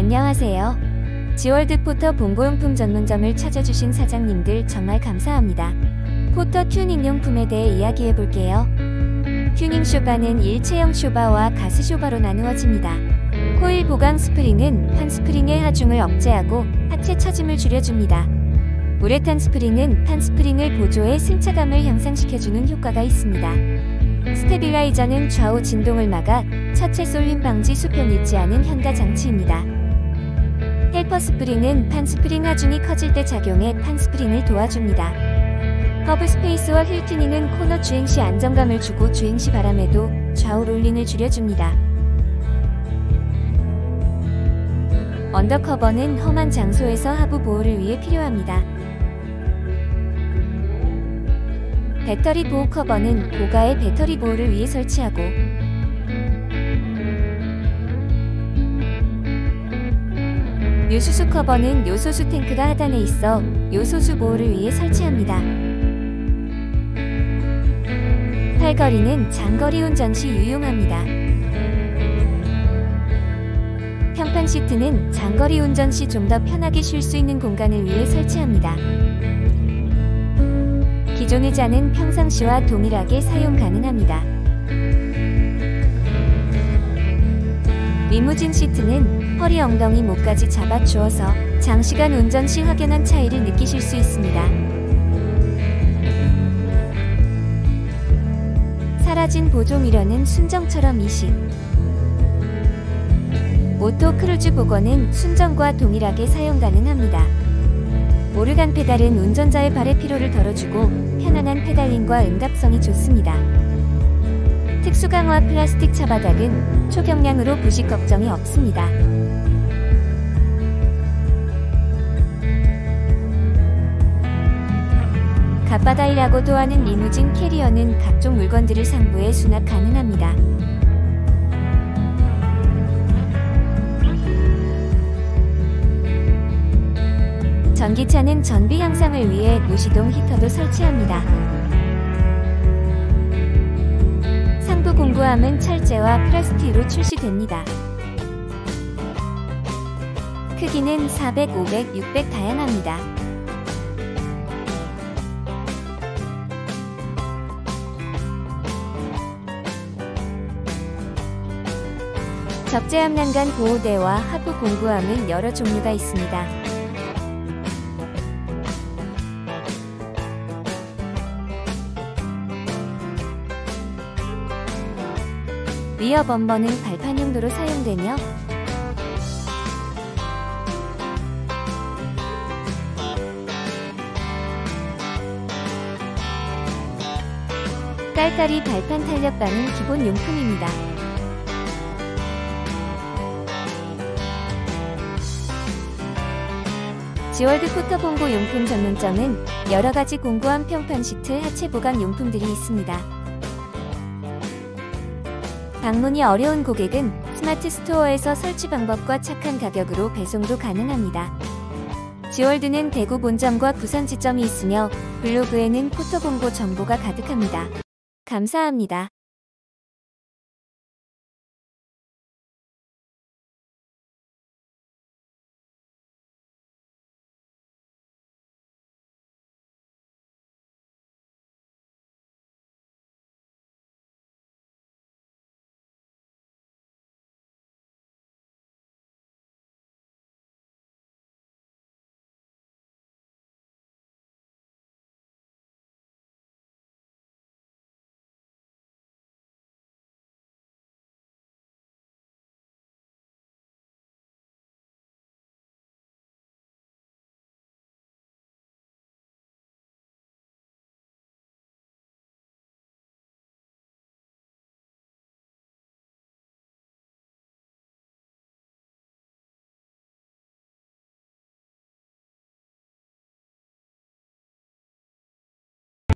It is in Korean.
안녕하세요. 지월드 포터 봉고용품 전문점을 찾아주신 사장님들 정말 감사합니다. 포터 튜닝용품에 대해 이야기해볼게요. 튜닝 쇼바는 일체형 쇼바와 가스 쇼바로 나누어집니다. 코일 보강 스프링은 판 스프링의 하중을 억제하고 하체 처짐을 줄여줍니다. 우레탄 스프링은 판 스프링을 보조해 승차감을 향상시켜주는 효과가 있습니다. 스테빌라이저는 좌우 진동을 막아 차체 쏠림 방지 수평 잊지 않은 현가 장치입니다. 헬퍼 스프링은 판 스프링 하중이 커질 때 작용해 판 스프링을 도와줍니다. 허브 스페이스와 휠 튜닝은 코너 주행 시 안정감을 주고 주행 시 바람에도 좌우 롤링을 줄여줍니다. 언더커버는 험한 장소에서 하부 보호를 위해 필요합니다. 배터리 보호 커버는 고가의 배터리 보호를 위해 설치하고, 요소수 커버는 요소수 탱크가 하단에 있어 요소수 보호를 위해 설치합니다. 팔걸이는 장거리 운전 시 유용합니다. 평판 시트는 장거리 운전 시 좀 더 편하게 쉴 수 있는 공간을 위해 설치합니다. 기존 의자는 평상시와 동일하게 사용 가능합니다. 리무진 시트는 허리 엉덩이 목까지 잡아주어서 장시간 운전 시 확연한 차이를 느끼실 수 있습니다. 사라진 보조 미러는 순정처럼 이식. 오토 크루즈 보거는 순정과 동일하게 사용 가능합니다. 오르간 페달은 운전자의 발의 피로를 덜어주고 편안한 페달링과 응답성이 좋습니다. 특수 강화 플라스틱 차바닥은 초경량으로 부식 걱정이 없습니다. 갓바다이라고도 하는 리무진 캐리어는 각종 물건들을 상부에 수납 가능합니다. 전기차는 전비 향상을 위해 무시동 히터도 설치합니다. 상부 공구함은 철제와 플라스틱으로 출시됩니다. 크기는 400, 500, 600 다양합니다. 적재함 난간 보호대와 하부 공구함은 여러 종류가 있습니다. 리어 범버는 발판 용도로 사용되며 깔깔이 발판 탄력반은 기본 용품입니다. 지월드 포터 봉고 용품 전문점은 여러가지 공구함 평판 시트 하체 보강 용품들이 있습니다. 방문이 어려운 고객은 스마트 스토어에서 설치 방법과 착한 가격으로 배송도 가능합니다. 지월드는 대구 본점과 부산 지점이 있으며 블로그에는 포터 봉고 정보가 가득합니다. 감사합니다.